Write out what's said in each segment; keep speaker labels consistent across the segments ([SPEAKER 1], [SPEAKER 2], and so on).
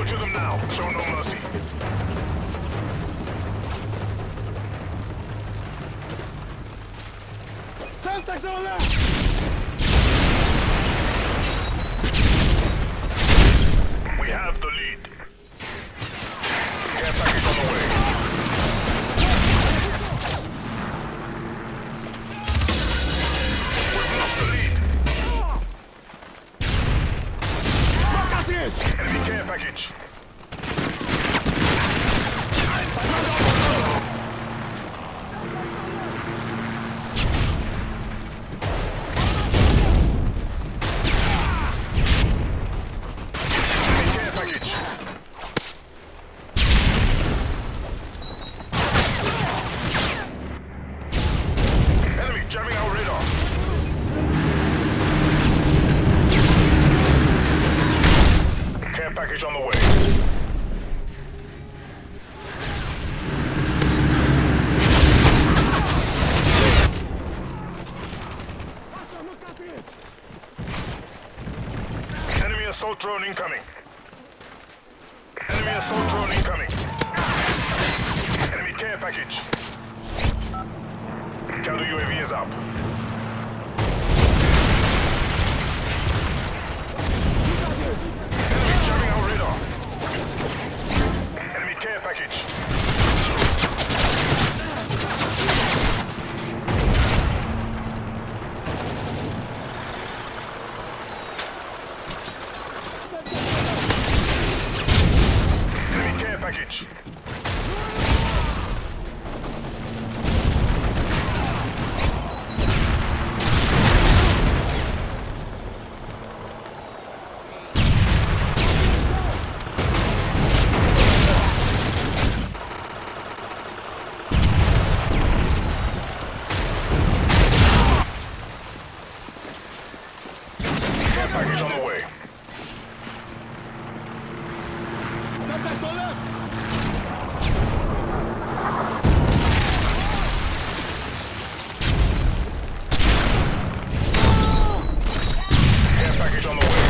[SPEAKER 1] to them now. Show no mercy.
[SPEAKER 2] Salta dans là!
[SPEAKER 1] We have the lead. Care package on the way. We've lost the lead. Enemy care package. Package on the way. Enemy assault drone incoming. Enemy assault drone incoming. Enemy care package. Counter UAV is up. Care package. Enemy care package. Package on the way. Care package on the way.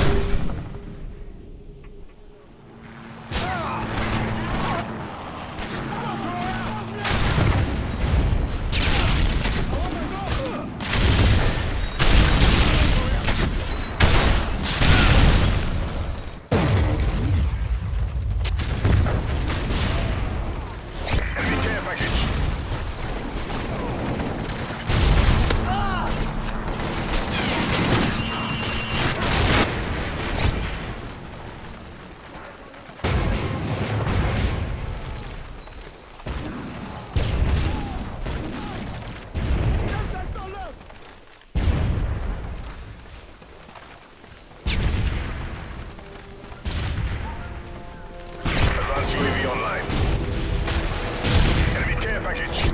[SPEAKER 1] UAV online. Enemy care package.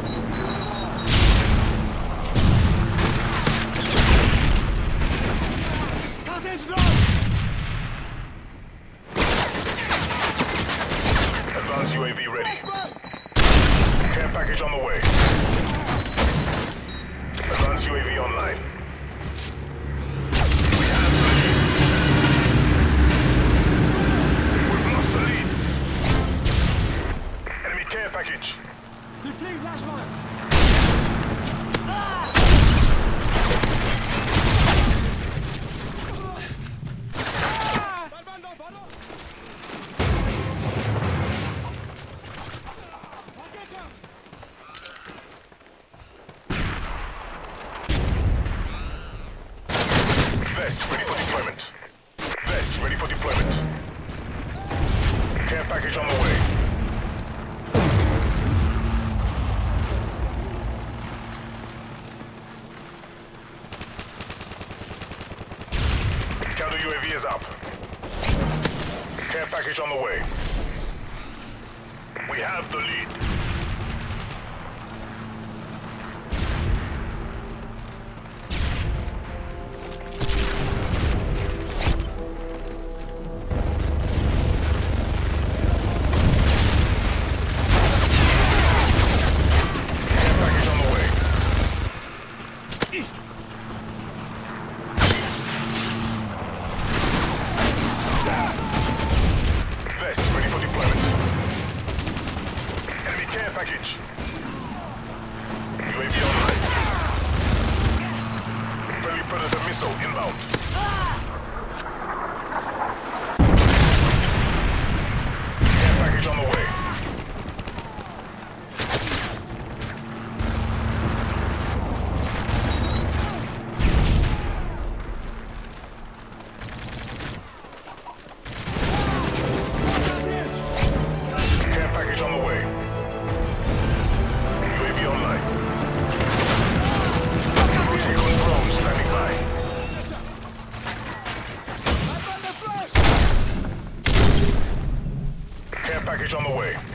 [SPEAKER 1] Advanced UAV ready. Care package on the way. Advanced UAV online. Package. Vest ready for deployment. Vest ready for deployment. Care package on the way. Counter UAV is up. Care package on the way. We have the lead. package. UAV online. Friendly Predator missile inbound. Care package on the way. Care package on the way. UAV online. Recon drone standing by. Care package on the way.